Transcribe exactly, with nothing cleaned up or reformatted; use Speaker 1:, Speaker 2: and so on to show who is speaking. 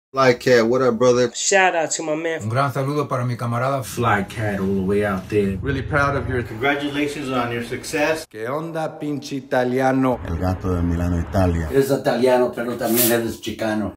Speaker 1: Fly Cat, what up, brother?
Speaker 2: Shout out to my man.
Speaker 3: Un gran saludo para mi camarada
Speaker 4: Fly Cat all the way out there.
Speaker 1: Really proud of your congratulations on your success.
Speaker 5: ¿Qué onda, pinche italiano?
Speaker 6: El gato de Milano, Italia.
Speaker 4: Eres italiano, pero también eres chicano.